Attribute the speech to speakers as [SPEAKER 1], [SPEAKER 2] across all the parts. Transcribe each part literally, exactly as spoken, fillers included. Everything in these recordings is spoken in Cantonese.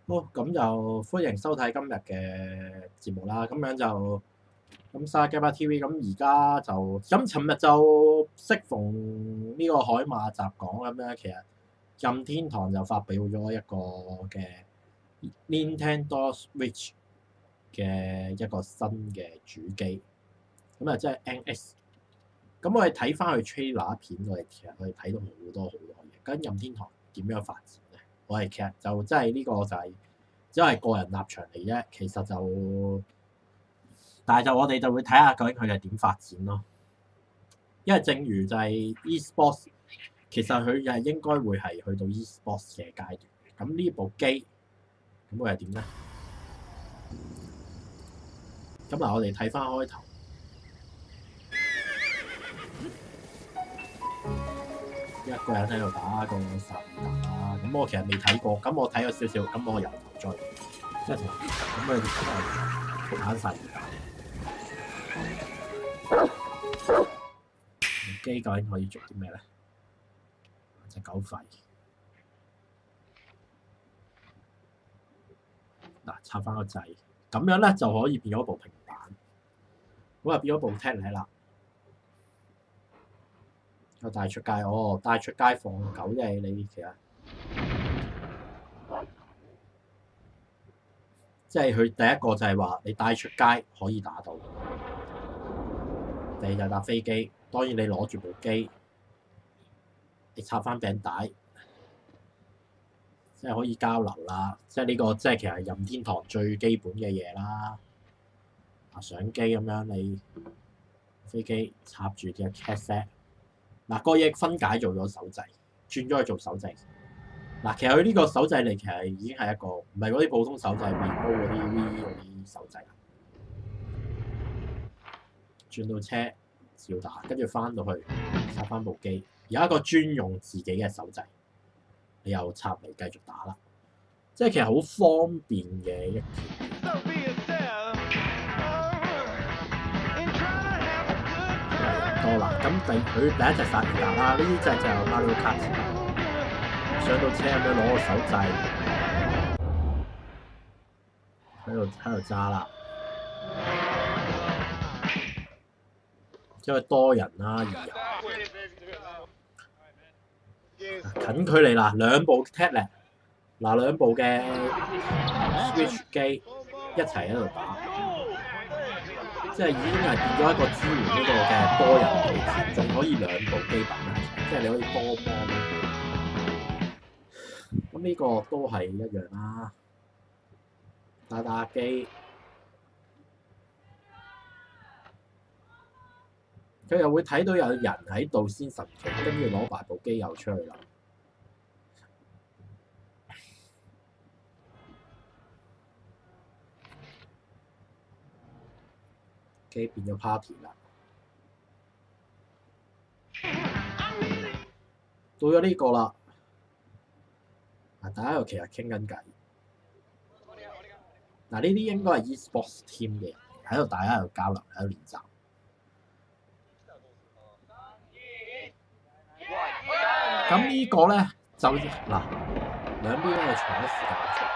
[SPEAKER 1] 好，咁就歡迎收睇今日嘅節目啦。咁樣就咁 Stargamer T V，咁而家就咁，尋日就適逢呢個海馬集講咁樣，其實任天堂就發表咗一個嘅 Nintendo Switch 嘅一個新嘅主機，咁啊即係 N X。咁我哋睇翻佢 trailer 片，我哋其實我哋睇到好多好多嘢。咁任天堂點樣發展咧？我哋其實就真係呢個就係只係個人立場嚟啫。其實就，但係就我哋就會睇下究竟佢係點發展咯。因為正如就係 e-sports，其實佢係應該會係去到 e-sports 嘅階段。咁呢部機咁會係點咧？咁嗱，我哋睇翻開頭。一個人喺度打個薩爾達啦，咁我其實未睇過，咁我睇咗少少，咁我由頭再即係咁佢哋玩薩爾達。機究竟可以做啲咩咧？隻狗吠嗱，插翻個掣，咁樣咧就可以變咗部平板，咁啊變咗部 tablet 啦。我帶出街，哦，帶出街放狗啫，你其實即係佢第一個就係話你帶出街可以打到，第二就搭飛機，當然你攞住部機，你插翻餅帶，即係可以交流啦。即係呢個即係其實任天堂最基本嘅嘢啦。啊，相機咁樣你飛機插住隻 headset。嗱，個嘢分解做咗手掣，轉咗去做手掣。嗱，其實佢呢個手掣嚟，其實已經係一個唔係嗰啲普通手掣，面高嗰啲 V 嗰啲手掣。轉到車照打，跟住翻到去插翻部機，有一個專用自己嘅手掣，你又插嚟繼續打啦。即係其實好方便嘅一件。多啦，咁第佢第一隻薩爾達啦，呢啲隻就 Mario Kart，上到車咁樣攞個手掣喺度喺度揸啦，因為多人啦，二人近距離啦，兩部 tablet 嗱兩部嘅 Switch 機一齊喺度打。即係已經係變咗一個支援呢個嘅多人對戰，仲可以兩部機擺埋一齊，即係你可以多幫。咁呢個都係一樣啦，打打機，佢又會睇到有人喺度先神奇，跟住攞埋部機又出去啦。機變咗 party 啦，到咗呢個啦，嗱大家又其實傾緊偈，嗱呢啲應該係 e-sports team 嘅人喺度，大家喺度交流，喺度練習。咁呢個咧就嗱兩邊咧係同一時間做。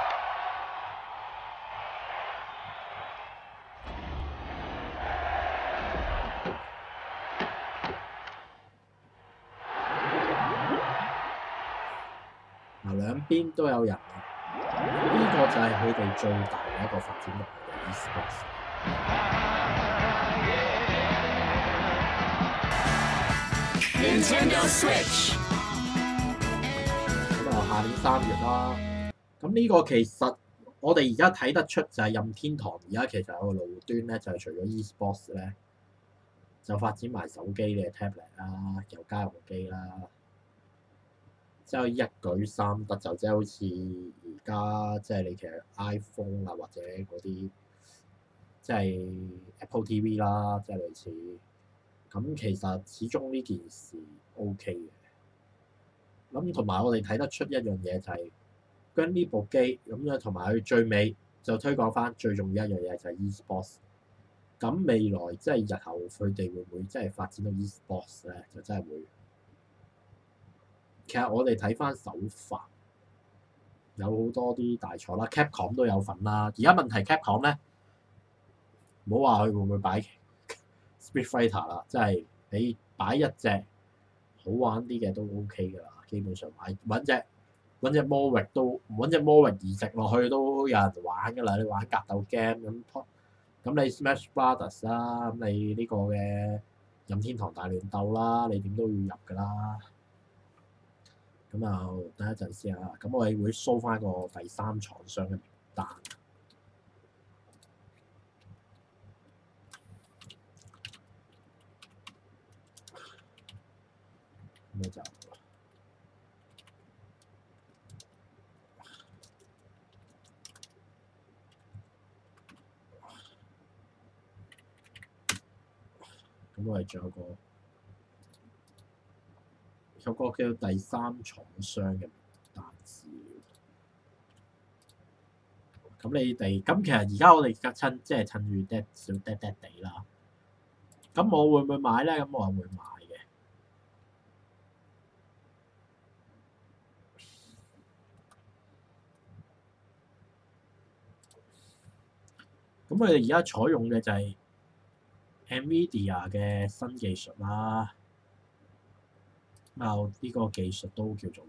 [SPEAKER 1] 嗱兩邊都有人，呢個就係佢哋最大嘅一個發展落去嘅 e-sports。
[SPEAKER 2] Nintendo Switch。
[SPEAKER 1] 咁啊，下年三月啦。咁呢個其實我哋而家睇得出就係任天堂而家其實有個路端咧，就係除咗 e-sports 咧，就發展埋手機嘅 tablet 啦，又加入部機啦。即係一舉三得，就即係好似而家即係你其實 iPhone 啊或者嗰啲即係 Apple T V 啦，即係類似。咁其實始終呢件事 OK 嘅。咁同埋我哋睇得出一樣嘢就係跟呢部機咁樣，同埋佢最尾就推廣翻最重要一樣嘢就係 e-sports。咁未來即係日後佢哋會唔會即係發展到 e-sports 咧？就真係會。其實我哋睇翻手法， 有好多啲大廠啦 ，Capcom 都有份啦。而家問題 Capcom 咧，唔好話佢會唔會擺 Street Fighter 啦，即係你擺一隻好玩啲嘅都 OK 㗎啦。基本上買揾隻揾隻魔域都揾隻魔域移植落去都有人玩㗎啦。你玩格鬥 game 咁，咁你 Smash Brothers 啦，咁你呢個嘅任天堂大亂鬥啦，你點都要入㗎啦。咁啊，等一陣先啊。咁我哋會 show 翻個第三廠商嘅名單。咁就咁我哋仲有個有個叫第三廠商嘅名單資料。咁你哋咁其實而家我哋而家趁即係趁住 dead 少 dead dead 地啦。咁我會唔會買咧？咁我係會買嘅。咁佢哋而家採用嘅就係 NVIDIA 嘅新技術啦。啊，呢個技術都叫做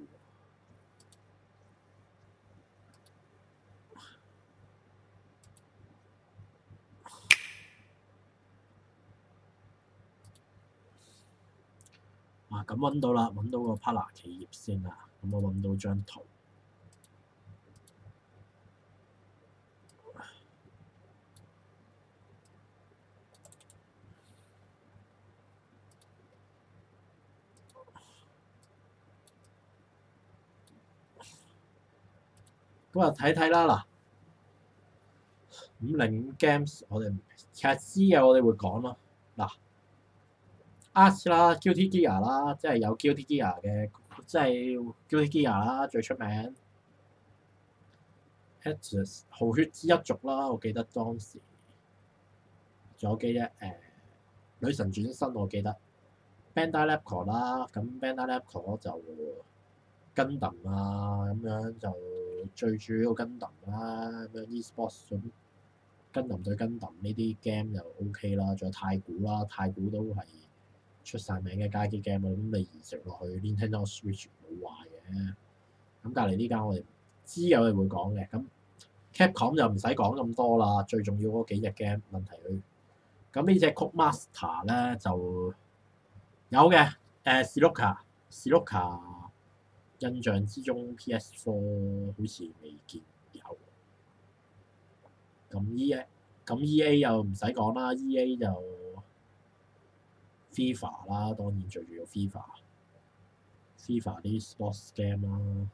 [SPEAKER 1] 啊，咁揾到啦，揾到個 partner 企業先啦。咁我揾到張圖。咁啊睇睇啦嗱，五零五 Games 我哋其實知嘅，我哋會講咯。嗱 ，Arch 啦 ，Guilty Gear 啦，即係有 Guilty Gear 嘅，即係 Guilty Gear 啦，最出名。Atlus 豪血之一族啦，我記得當時。仲有記得誒、呃、女神轉身，我記得。Bandai Namco 啦，咁 Bandai Namco 就 Gundam 啊，咁樣就最主要 Gundam 啦，咁樣 eSports 咁 Gundam 對 Gundam 呢啲 game 就 OK 啦，仲有太古啦，太古都係出晒名嘅街機 game 咁你移植落去 Nintendo Switch 冇壞嘅。咁隔離呢間我哋知嘅，我哋會講嘅。咁 Capcom 就唔使講咁多啦，最重要嗰幾隻 game 問題佢。咁呢隻 Codemaster 咧就有嘅，誒 Siloka，Siloka 印象之中 P S Four 好似未見有。咁 E A 咁 E A 又唔使講啦 ，E A 就 FIFA 啦，當然最主要 FIFA，FIFA 啲 sports game 啦。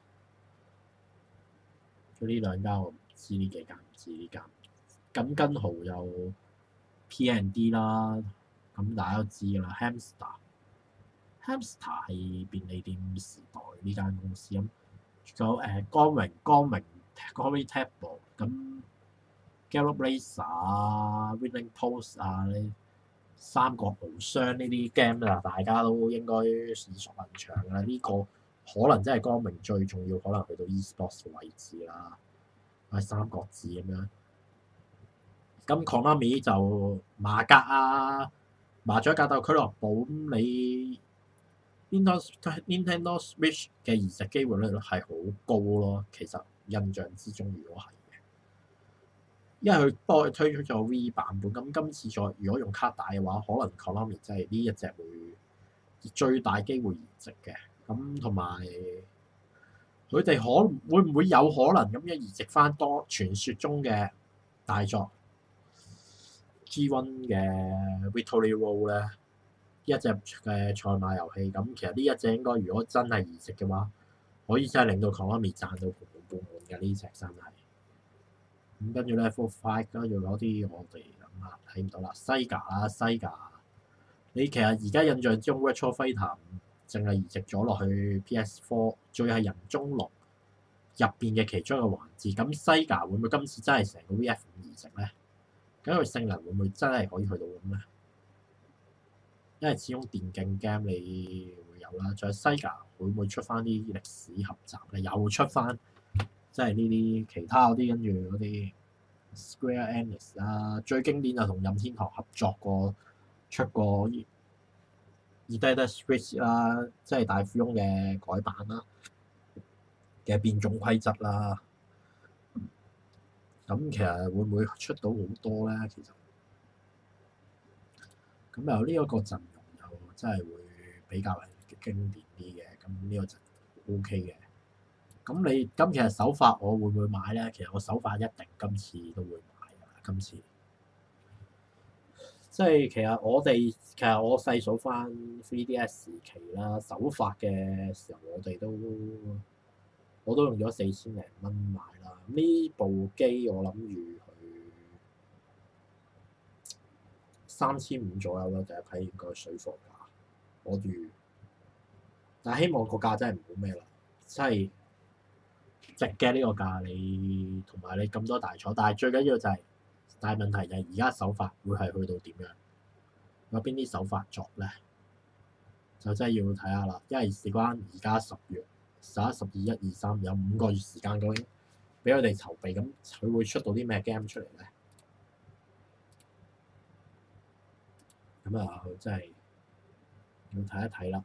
[SPEAKER 1] 咁呢兩間我唔知呢幾間，唔知呢間。咁根豪又 P and D 啦，咁大家都知㗎啦 ，Hamster，Hamster 係便利店時代呢間公司咁。仲有誒光榮、光榮、Glory Table 咁 Gallo Blazer 啊、Winning Post 啊呢三國無雙呢啲 game 啊，大家都應該耳熟能詳㗎啦。呢、這個可能真係光榮最重要，可能去到 eSports 嘅位置啦，係三國志咁樣。咁 Konami 就馬格啊，麻雀格鬥俱樂部咁你 Nintendo Switch 嘅移植機會率係好高咯，其實印象之中如果係嘅，因為佢幫佢推出咗 V 版本，咁今次再如果用卡帶嘅話，可能 Konami 真係呢一隻會最大機會移植嘅，咁同埋佢哋可會唔會有可能咁樣移植翻多傳説中嘅大作？G 一嘅 Victory Road 咧，一隻嘅賽馬遊戲，咁其實呢一隻應該如果真係移植嘅話，可以真係令到 Konami 賺到盆滿缽滿嘅呢隻真係。咁跟住咧 Full Fight 跟住嗰啲我哋諗下睇唔到啦，Sega 啦 Sega，你其實而家印象之中 Virtua Fighter 淨係移植咗落去 P S Four， 最係人中龍入邊嘅其中一個環節，咁 Sega 會唔會今次真係成個 V F 五移植咧？咁佢性能會唔會真係可以去到咁咧？因為始終電競 game 你會有啦，仲有 Sega 會唔會出翻啲歷史合集咧？又出翻即係呢啲其他嗰啲，跟住嗰啲 Square Enix 啦，最經典就同任天堂合作過出過 Edith Switch 啦，即係大富翁嘅改版啦嘅變種規則啦。咁其實會唔會出到好多咧？其實咁又呢一個陣容又真係會比較係經典啲嘅，咁呢個陣容 O K 嘅。咁你咁其實手法我會唔會買咧？其實我手法一定今次都會買㗎，今次。即係其實我哋其實我細數翻 three D S 時期啦，首發嘅時候我哋都我都用咗四千零蚊買啦。呢部機我諗住佢三千五左右啦，第一批應該水貨價，我預。但係希望個價真係唔好咩啦，真係值嘅呢個價你同埋你咁多大廠，但係最緊要就係、是。但係問題就係而家手法會係去到點樣？有邊啲手法作咧？就真係要睇下啦。因為事關而家十月十一、十二、一二、三有五個月時間，究竟俾佢哋籌備，咁佢會出到啲咩 game 出嚟咧？咁啊，真係要睇一睇啦。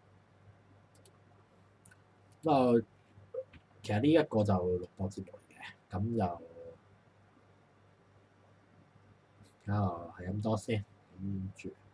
[SPEAKER 1] 咁啊，其實呢一個就錄播節目嚟嘅，咁就啊係咁多先，咁住。